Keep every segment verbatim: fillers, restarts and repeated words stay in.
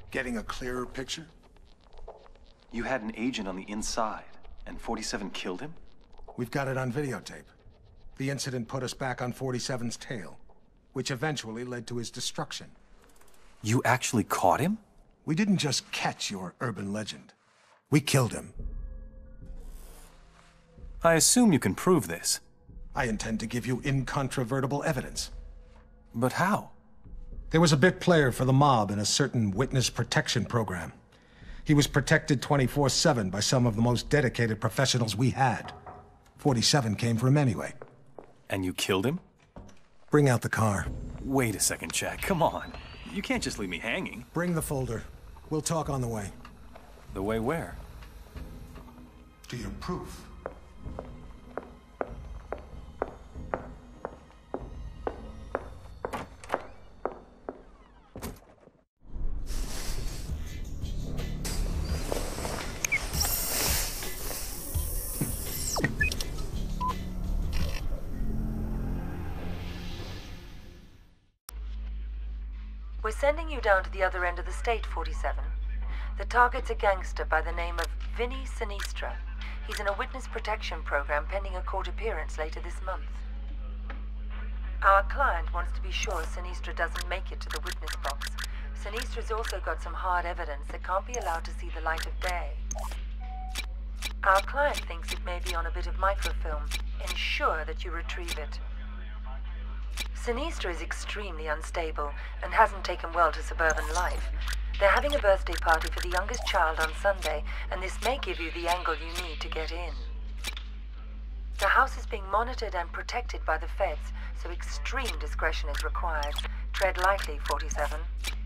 Getting a clearer picture? You had an agent on the inside, and forty-seven killed him? We've got it on videotape. The incident put us back on forty-seven's tail, which eventually led to his destruction. You actually caught him? We didn't just catch your urban legend. We killed him. I assume you can prove this. I intend to give you incontrovertible evidence. But how? There was a bit player for the mob in a certain witness protection program. He was protected twenty-four seven by some of the most dedicated professionals we had. forty-seven came for him anyway. And you killed him? Bring out the car. Wait a second, Jack. Come on. You can't just leave me hanging. Bring the folder. We'll talk on the way. The way where? To your proof. We're sending you down to the other end of the state, forty-seven. The target's a gangster by the name of Vinny Sinistra. He's in a witness protection program pending a court appearance later this month. Our client wants to be sure Sinistra doesn't make it to the witness box. Sinistra's also got some hard evidence that can't be allowed to see the light of day. Our client thinks it may be on a bit of microfilm. Ensure that you retrieve it. Sinistra is extremely unstable and hasn't taken well to suburban life. They're having a birthday party for the youngest child on Sunday, and this may give you the angle you need to get in. The house is being monitored and protected by the feds, so extreme discretion is required. Tread lightly, forty-seven.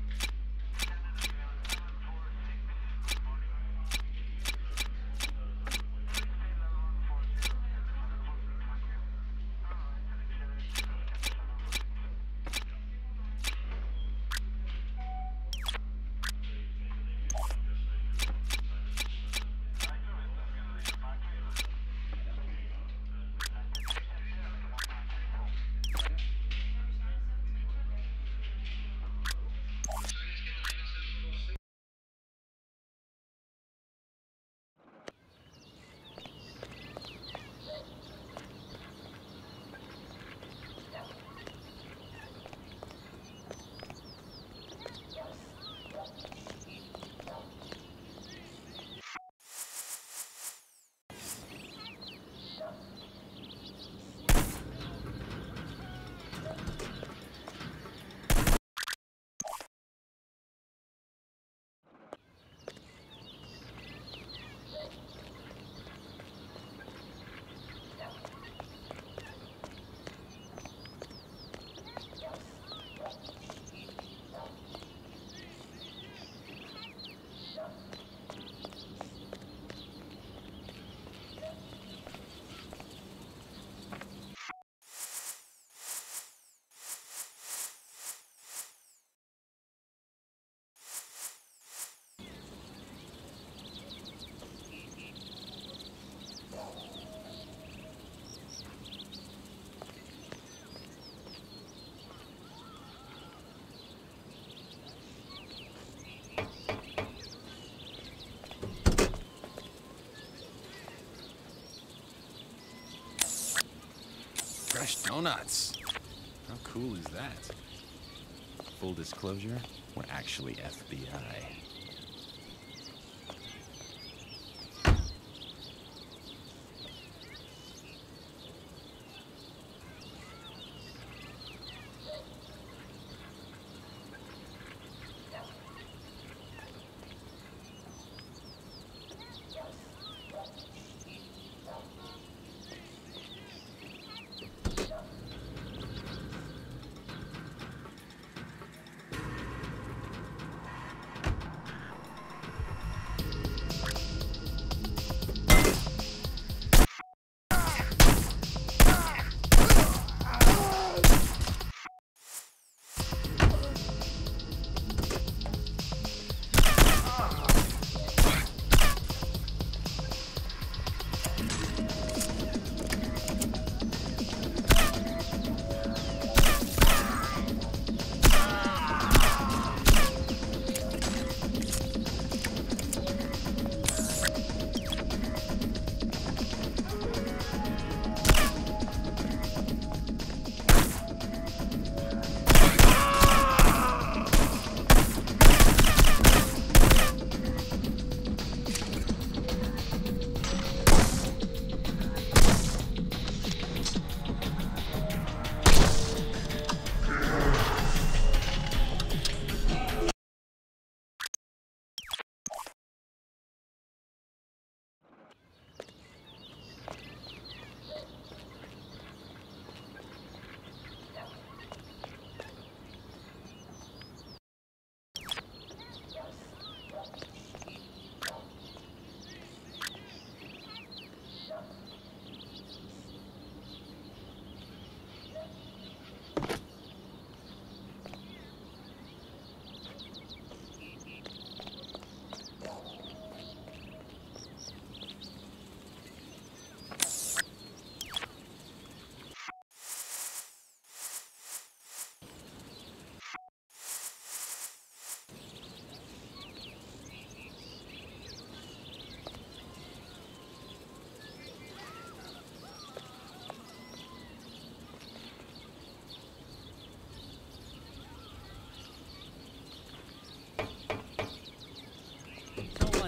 Fresh donuts. How cool is that? Full disclosure, we're actually F B I.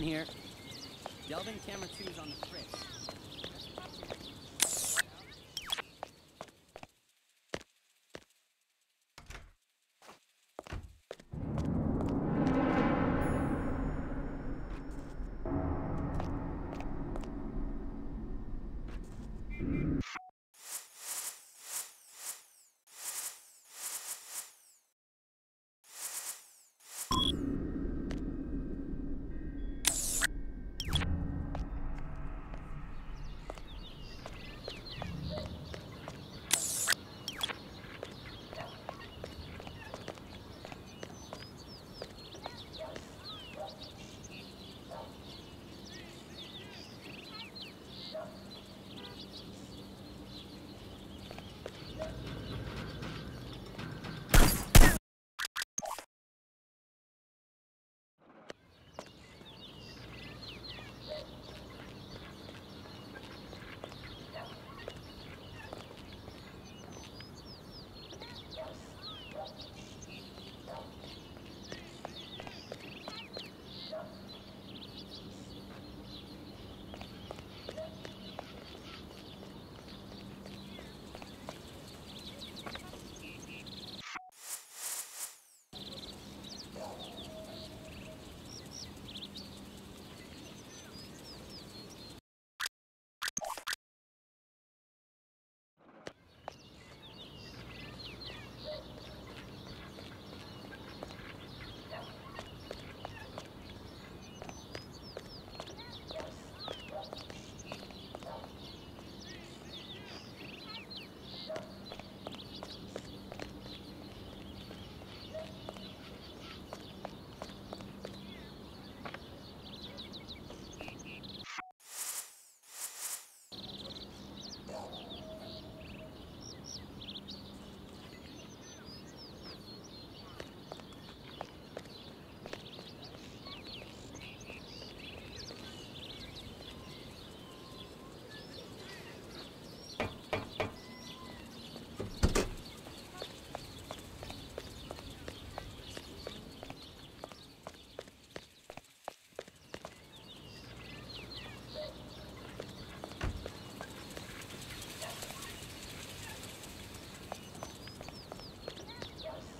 one here. Delvin camera two is on the fritz.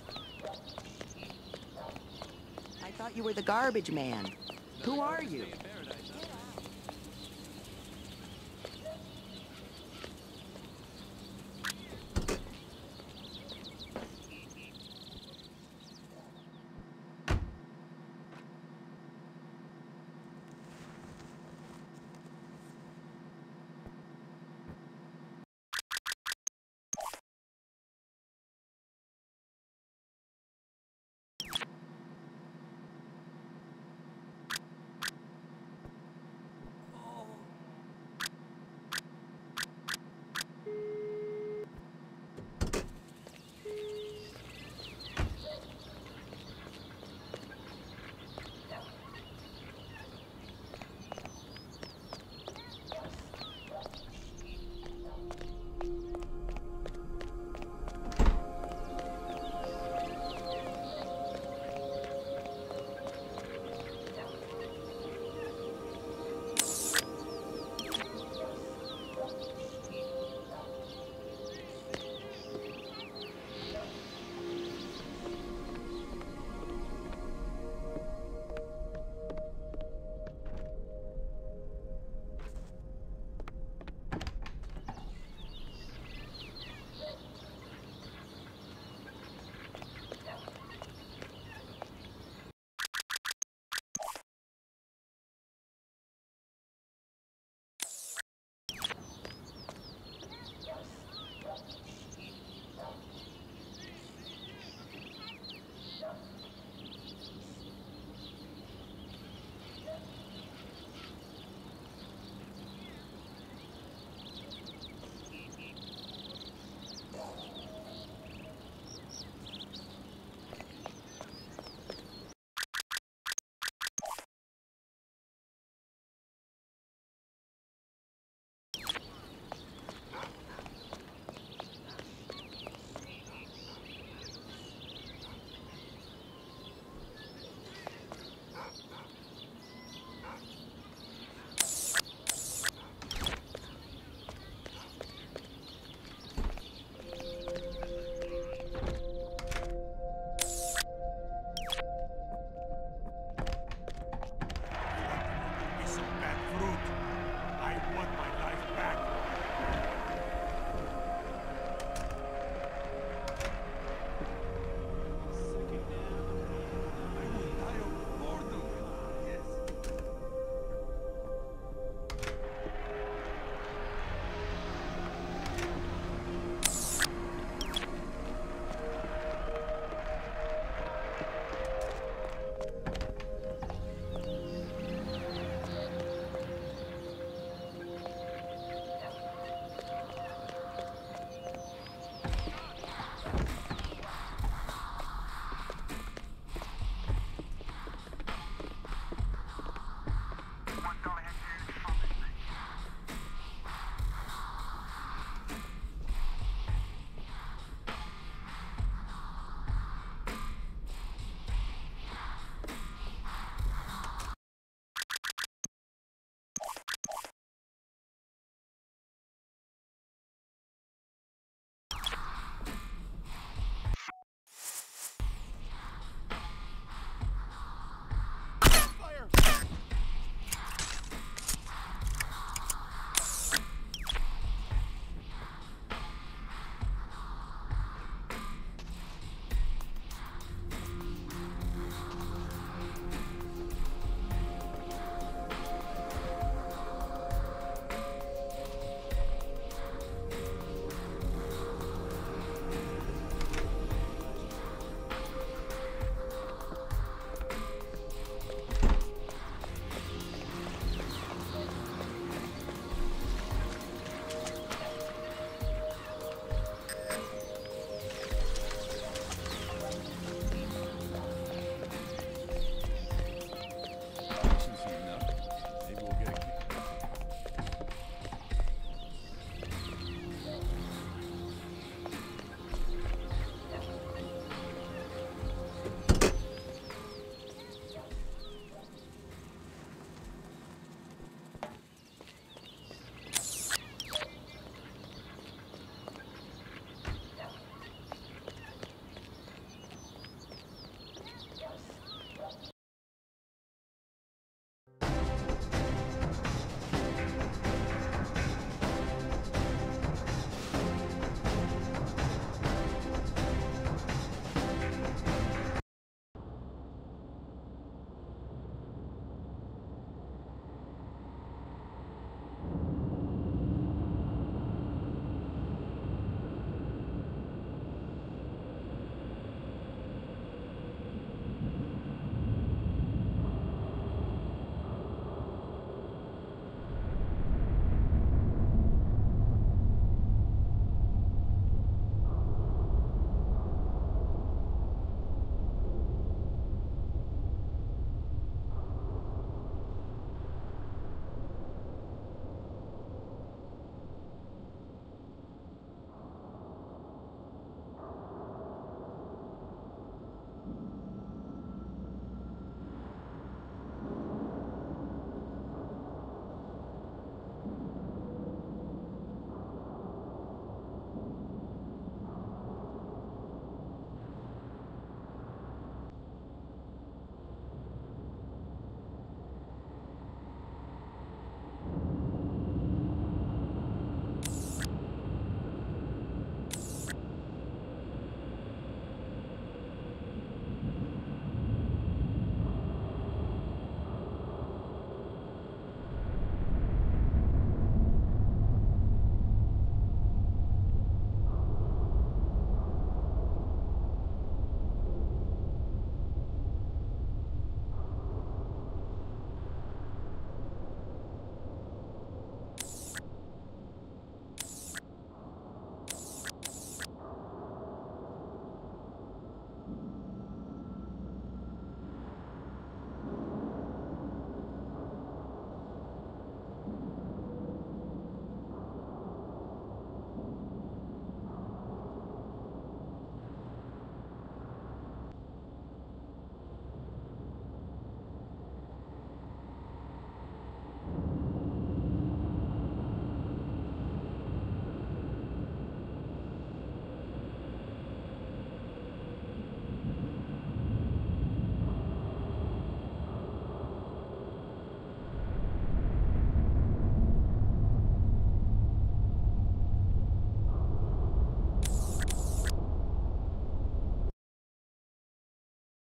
I thought you were the garbage man. Who are you?